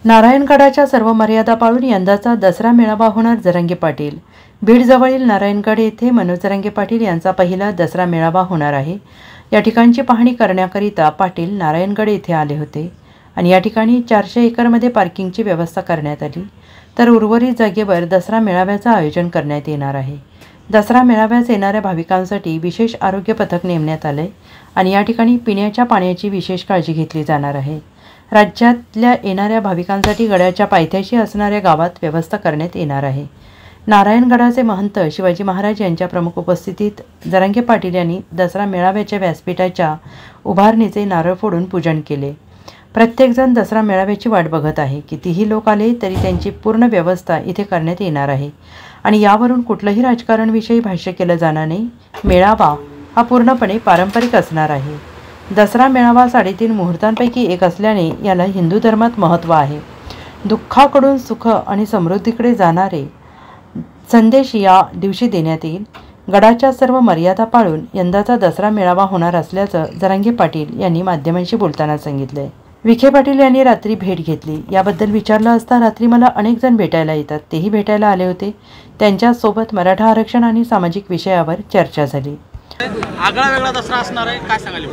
नारायणगडाच्या सर्व मर्यादा पाळून यंदाचा दसरा मेळावा होणार. जरांगे पाटील. बीडजवळील नारायणगड येथे मनोज जरांगे पाटील यांचा पहिला दसरा मेळावा होणार आहे. या ठिकाणची पाहणी करण्याकरिता पाटील नारायणगड येथे आले होते आणि या ठिकाणी 400 एकरमध्ये पार्किंगची व्यवस्था करण्यात आली. तर उर्वरित जागेवर दसरा मेळाव्याचं आयोजन करण्यात येणार आहे. दसरा मेळाव्यास येणाऱ्या भाविकांसाठी विशेष आरोग्य पथक नेमण्यात आले आणि या ठिकाणी पिण्याच्या पाण्याची विशेष काळजी घेतली जाणार आहे. राज्यातल्या येणाऱ्या भाविकांसाठी गडाच्या पायथ्याशी असणाऱ्या गावात व्यवस्था करण्यात येणार आहे. नारायणगडाचे महंत शिवाजी महाराज यांच्या प्रमुख उपस्थितीत जरांगे पाटील यांनी दसरा मेळाव्याच्या व्यासपीठाच्या उभारणीचे नारळ फोडून पूजन केले. प्रत्येकजण दसरा मेळाव्याची वाट बघत आहे. कितीही लोक आले तरी त्यांची पूर्ण व्यवस्था इथे करण्यात येणार आहे आणि यावरून कुठलंही राजकारणविषयी भाष्य केलं जाणार नाही. मेळावा हा पूर्णपणे पारंपरिक असणार आहे. दसरा मेळावा 3.5 मुहूर्तांपैकी एक असल्याने याला हिंदू धर्मात महत्त्व आहे. दुःखाकडून सुख आणि समृद्धीकडे जाणारे संदेश या दिवशी देण्यात येईल. गडाच्या सर्व मर्यादा पाळून यंदाचा दसरा मेळावा होणार असल्याचं जरांगे पाटील यांनी माध्यमांशी बोलताना सांगितलंय. विखे पाटील यांनी रात्री भेट घेतली. याबद्दल विचारलं असता रात्री मला अनेक जण भेटायला येतात, तेही भेटायला आले होते. त्यांच्यासोबत मराठा आरक्षण आणि सामाजिक विषयावर चर्चा झाली. आगळा वेगळा दसरा असणार आहे, काय सांगाल?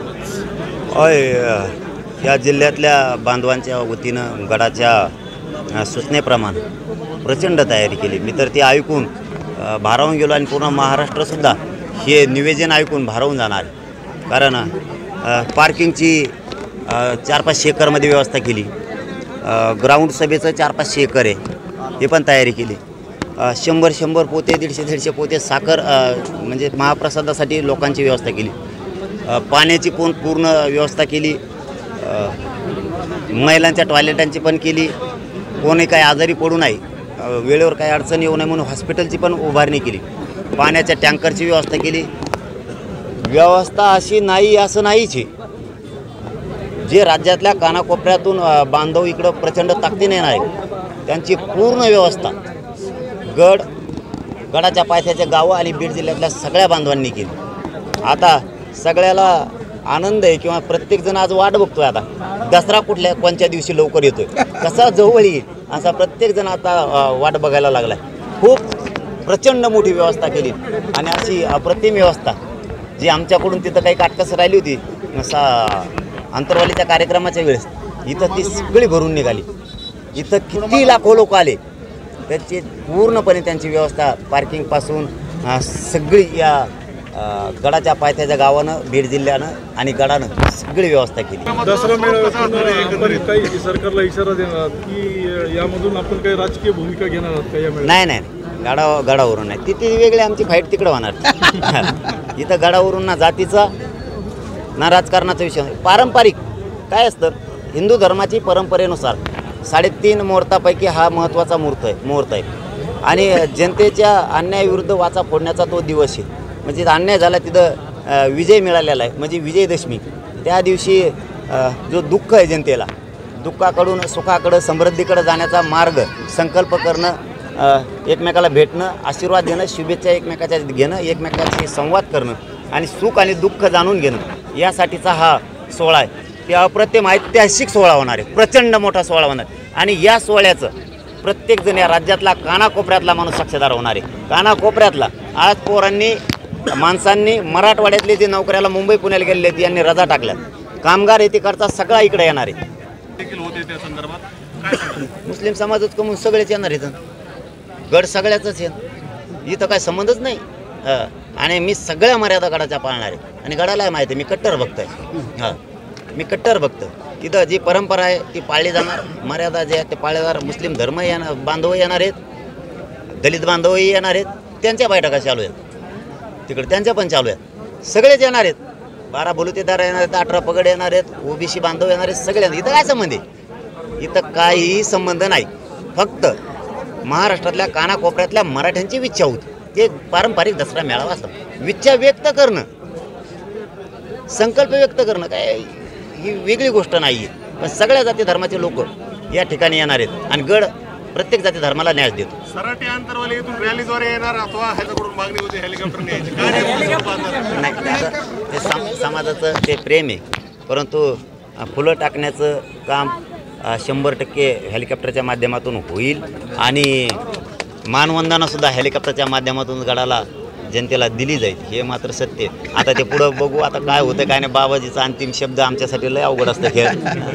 या जिल्ह्यातल्या बांधवांच्या वतीनं गडाच्या सूचनेप्रमाणे प्रचंड तयारी केली. मी तर ती ऐकून भारावून गेलो आणि पूर्ण महाराष्ट्रसुद्धा हे निवेदन ऐकून भारावून जाणार. कारण पार्किंगची 400-500 एकरमध्ये व्यवस्था केली. ग्राउंड सभेचं 400-500 एकर आहे, हे पण तयारी केली. 100 पोते 150 पोते साखर म्हणजे महाप्रसादासाठी लोकांची व्यवस्था केली. पाण्याची पण पूर्ण व्यवस्था केली. महिलांच्या टॉयलेटांची पण केली. कोणी काही आजारी पडू नये, वेळेवर काही अडचण येऊ नये म्हणून हॉस्पिटलची पण उभारणी केली. पाण्याच्या टँकरची व्यवस्था केली. व्यवस्था अशी नाही असं नाहीच आहे. जे राज्यातल्या कानाकोपऱ्यातून बांधव इकडं प्रचंड ताकदीने नाही, त्यांची पूर्ण व्यवस्था गडाच्या पायथ्याच्या गावं आणि बीड जिल्ह्यातल्या सगळ्या बांधवांनी केली. आता सगळ्याला आनंद आहे किंवा प्रत्येकजण आज वाट बघतोय. आता दसरा कोणत्या दिवशी लवकर येतोय, कसा जवळ येईल असा प्रत्येकजण आता वाट बघायला लागला आहे. खूप प्रचंड मोठी व्यवस्था केली आणि अशी अप्रतिम व्यवस्था जी आमच्याकडून तिथं काही काटकस राहिली होती अंतरवालीच्या कार्यक्रमाच्या वेळेस, इथं ती सगळी भरून निघाली. इथं किती लाखो लोक आले, त्याची पूर्णपणे त्यांची व्यवस्था पार्किंगपासून सगळी या गडाच्या पायथ्याच्या गावानं, बीड जिल्ह्यानं आणि गडानं सगळी व्यवस्था केली. दसरा मेळाव्यात काही सरकारला इशारा देणार की यामधून आपण काही राजकीय भूमिका घेणार आहात का? नाही, गडावरून नाही. ती वेगळी आमची फाईट तिकडं होणार. इथं गडावरून ना जातीचा ना राजकारणाचा विषय. पारंपरिक काय असतं, हिंदू धर्माची परंपरेनुसार 3.5 मुहूर्तापैकी हा महत्त्वाचा मुहूर्त आहे आणि जनतेच्या अन्यायाविरुद्ध वाचा फोडण्याचा तो दिवस आहे. म्हणजे अन्याय झाला तिथं विजय मिळालेला आहे, म्हणजे विजयदशमी. त्या दिवशी जो दुःख आहे जनतेला, दुःखाकडून सुखाकडं समृद्धीकडं जाण्याचा मार्ग संकल्प करणं, एकमेकाला भेटणं, आशीर्वाद देणं, शुभेच्छा एकमेकाच्या घेणं, एकमेकाशी संवाद करणं आणि सुख आणि दुःख जाणून घेणं, यासाठीचा हा सोहळा आहे. ते अप्रतिम ऐतिहासिक सोहळा होणार आहे, प्रचंड मोठा सोहळा होणार आणि या सोहळ्याचं प्रत्येकजण या राज्यातला कानाकोपऱ्यातला माणूस साक्षीदार होणार आहे. कानाकोपऱ्यातला आज पोरांनी माणसांनी मराठवाड्यातले जे नोकऱ्याला मुंबई पुण्याला गेलेले आहेत यांनी रजा टाकल्या. कामगार येतीकडचा सगळा इकडे येणार आहे. मुस्लिम समाजात कमून सगळेच येणार आहेत. गड सगळ्याच आहे, इथं काय संबंधच नाही. आणि मी सगळ्या मर्यादा गडाच्या पाळणार आहे आणि गडाला माहिती आहे मी कट्टर भक्त आहे. मी कट्टर भक्त. तिथं जी परंपरा आहे ती पाळली जाणार. मर्यादा जे आहेत ते पाळले जाणार. मुस्लिम धर्म बांधव येणार आहेत, दलित बांधवही येणार आहेत. त्यांच्या बैठका चालू आहेत तिकडे, त्यांच्या पण चालू आहेत. सगळेच येणार आहेत. 12 बलुतेदार येणार आहेत, 18 पगड येणार आहेत, ओबीसी बांधव येणार आहेत. सगळे इथं काय संबंध आहे? इथं काहीही संबंध नाही. फक्त महाराष्ट्रातल्या कानाकोपऱ्यातल्या मराठ्यांची इच्छा होती, ते पारंपरिक दसरा मेळावा असतो. इच्छा व्यक्त करणं, संकल्प व्यक्त करणं काय ही वेगळी गोष्ट नाही आहे. पण सगळ्या जाती धर्माचे लोक या ठिकाणी येणार आहेत आणि गड प्रत्येक जाती धर्माला न्याय देतो. सराटी अंतरवाली इथून रॅलीद्वारे येणार अथवा ह्याच्याकडून मागणी होते हेलिकॉप्टर न्यायची नाही, ते समाजाचं ते प्रेम आहे. परंतु फुलं टाकण्याचं काम 100% हेलिकॉप्टरच्या माध्यमातून होईल आणि मानवंदनासुद्धा हेलिकॉप्टरच्या माध्यमातून गडाला जनतेला दिली जाईल, हे मात्र सत्य आहे. आता ते पुढं बघू, आता काय होतं काय नाही. बाबाजीचा अंतिम शब्द आमच्यासाठी लय अवघड असतं खेळ.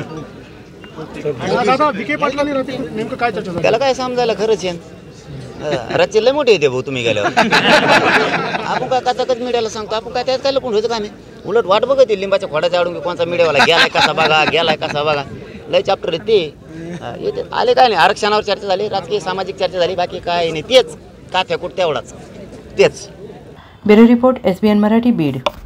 त्याला काय समजायला खरंच आहे, रातचे लय मोठे येते भाऊ तुम्ही गेल्यावर. आपण काय कचाकच मीडियाला सांगतो, आपण काय त्यात काय लपून होतं का नाही. उलट वाट बघत येईल लिंबाच्या खोड्याच्या आडून कोणचा मीडियावाला गेलाय कसा बघा, गेलाय कसा बघा. लय चॅप्टर आहे ते येते. आले काय नाही, आरक्षणावर चर्चा झाली, राजकीय सामाजिक चर्चा झाली, बाकी काय नाही. तेच काफ्या कुठ तेवढाच तेच. Bureau report SBN Marathi Beed.